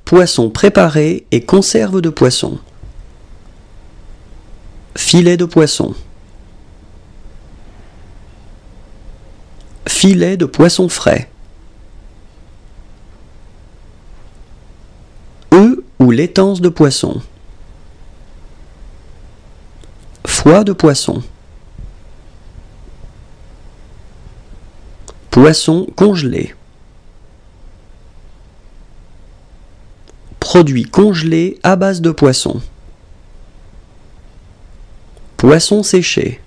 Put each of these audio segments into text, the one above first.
Poisson préparé et conserve de poisson. Filet de poisson. Filet de poisson frais. Œufs ou laitances de poisson. Foie de poisson. Poisson congelé. Produits congelés à base de poisson. Poisson séché.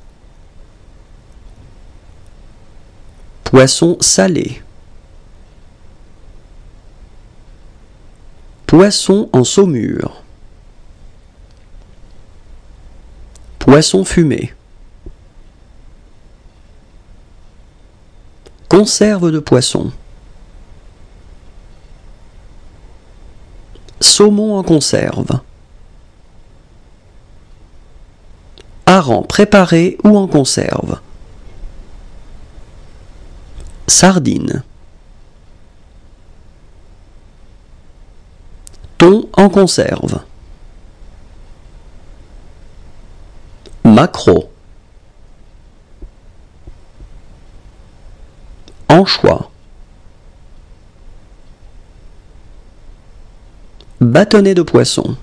Poisson salé. Poisson en saumure. Poisson fumé. Conserve de poisson. Saumon en conserve. Hareng préparé ou en conserve. Sardines. Thon en conserve. Maquereau. Anchois. Bâtonnet de poisson.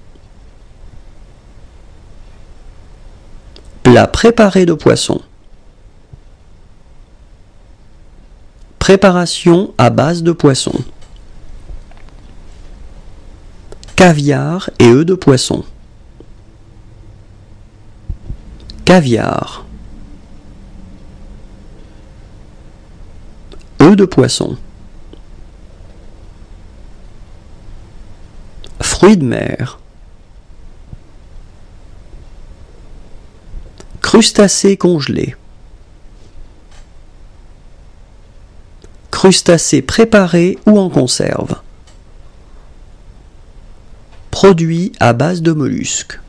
Plat préparé de poisson. Préparation à base de poisson. Caviar et œufs de poisson. Caviar. Œufs de poisson. Fruits de mer. Crustacés congelés. Crustacés préparés ou en conserve. Produits à base de mollusques.